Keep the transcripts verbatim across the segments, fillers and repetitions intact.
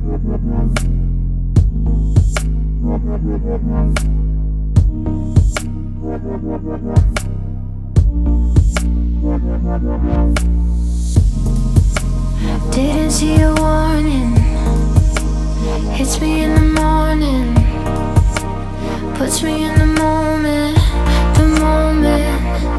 Didn't see a warning, hits me in the morning, puts me in the moment, the moment.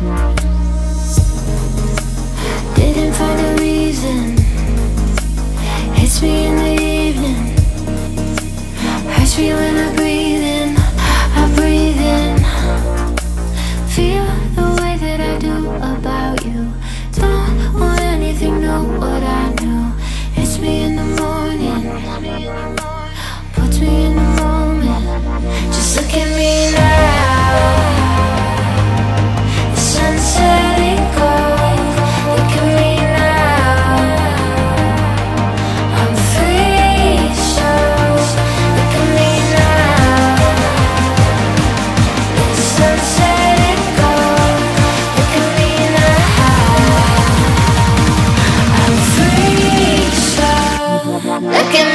Didn't find a reason, hits me in the evening, hurts me when I breathe in, I breathe in. Feel the way that I do about you, don't want anything new, what I knew. Hits me in the morning, puts me in the moment. Just look at me now, the sun's setting cold. Look at me now, I'm free, so look at me now, the sun's setting cold. Look at me now, I'm free, so look at me.